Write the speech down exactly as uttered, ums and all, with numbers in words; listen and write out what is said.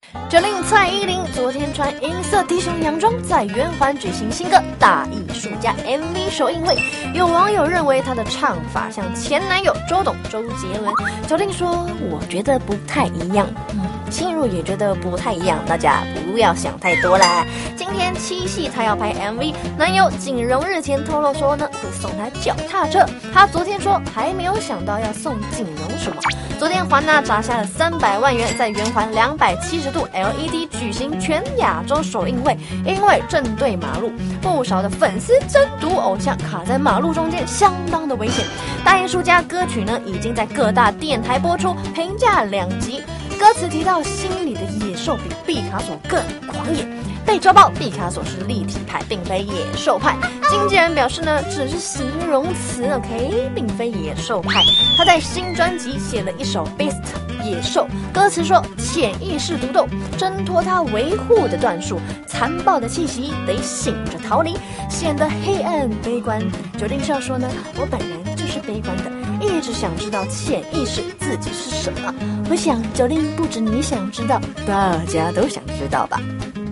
九令蔡依林昨天穿银色低胸洋装，在圆环举行新歌《大艺术家》M V 首映会。有网友认为她的唱法像前男友周董、周杰伦。九令说：“我觉得不太一样。”嗯，心如也觉得不太一样，大家不要想太多啦。今天七夕她要拍 M V， 男友景荣日前透露说呢，会送她脚踏车。她昨天说还没有想到要送景荣什么。昨天华纳砸下了三百万元，在圆环两百七十度 L E D 举行全亚洲首映会。因为正对马路，不少的粉丝争夺偶像卡在马路中间，相当的危险。大艺术家歌曲呢，已经在各大电台播出，评价两极。歌词提到心里的野兽比毕卡索更狂野。被周报，毕卡索是立体派，并非野兽派。经纪人表示呢，只是形容词 ，OK， 并非野兽派。他在新专辑写了一首《Beast》野兽，歌词说潜意识独斗，挣脱他维护的段数，残暴的气息得醒着逃离，显得黑暗悲观。九令笑说呢，我本人就是悲观的，一直想知道潜意识自己是什么。我想九令不止你想知道，大家都想知道吧。